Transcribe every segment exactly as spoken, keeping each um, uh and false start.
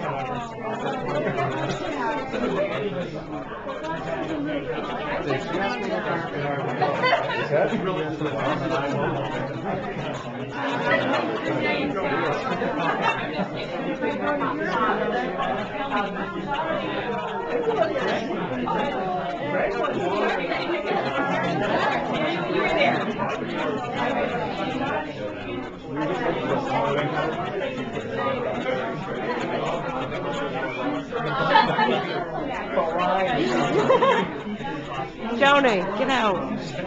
Joni, get out.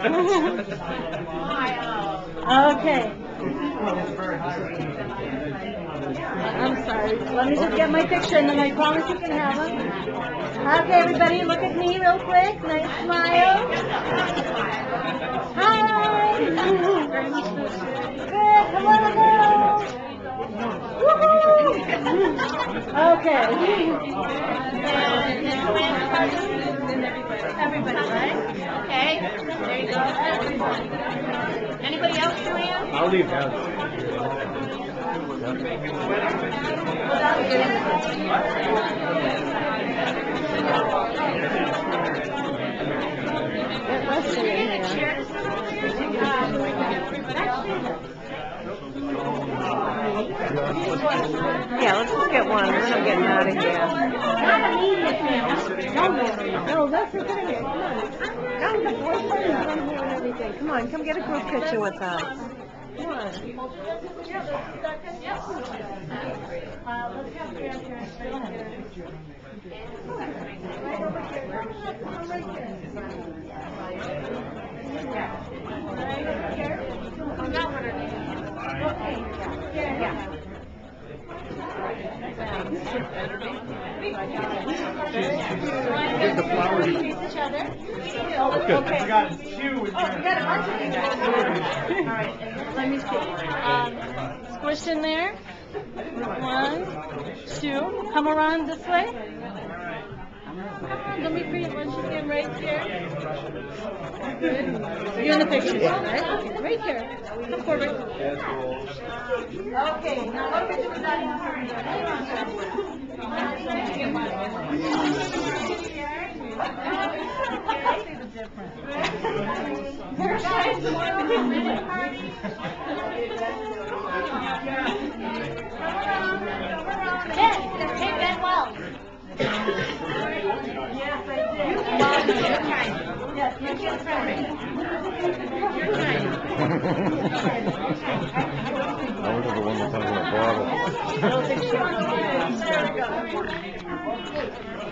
Okay. I'm sorry. Let me just get my picture and then I promise you can have it. Okay, everybody, look at me real quick. Nice smile. Hi. Good. Hello, hello. Woohoo. Okay. Everybody, right? Okay. There you go. Everybody. Anybody else, Joanne? I'll leave now. Yeah, let's just get one. Then I'm getting out of here. No, that's the thing. Come on. Come, the boyfriend is in here and everything. Come on, come get a group picture with us. Come on. Uh, let's have grandparents right here. Right over here. Come right here. Yeah. Right over here. Oh, that one. Okay. Yeah. Yeah. Get the flowers. Face each other. Okay. Okay. We got two. Oh, we got a bunch of these. All right, let me see. Um, squish in there. One, two. Come around this way. Come on, let me bring it once again right here. Good. You're in the picture, right? Okay, right here. Come forward. Okay, now what picture was that? Yes, take that well. Yes, I did. Your time. Yes, you can try it. Your time. I was the one that comes in a bottle. There we go.